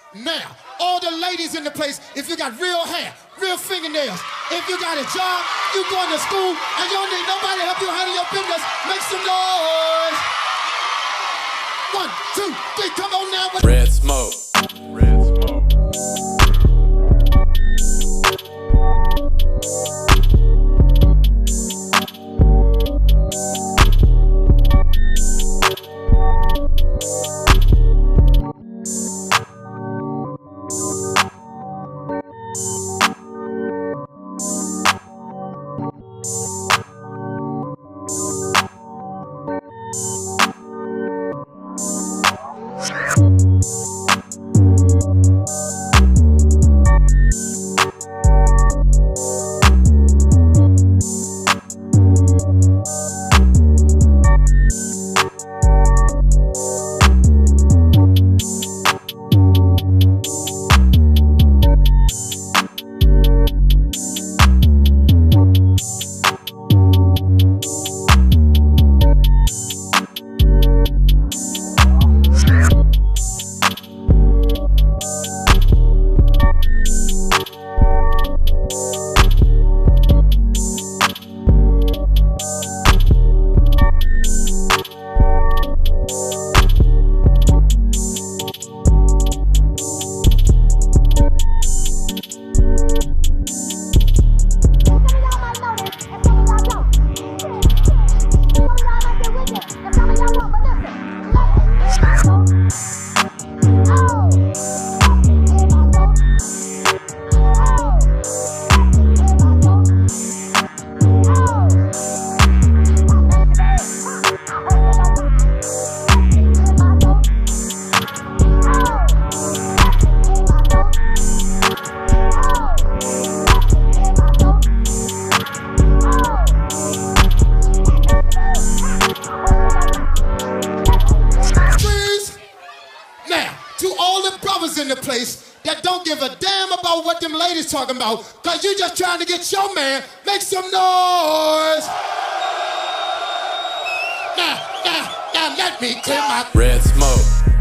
Now, all the ladies in the place, if you got real hair, real fingernails, if you got a job, you going to school, and you don't need nobody to help you handle your business, make some noise. 1, 2, 3, come on now. Red smoke. Red smoke. In the place that don't give a damn about what them ladies talking about, cause you just trying to get your man, make some noise. Now, let me clear my Red smoke.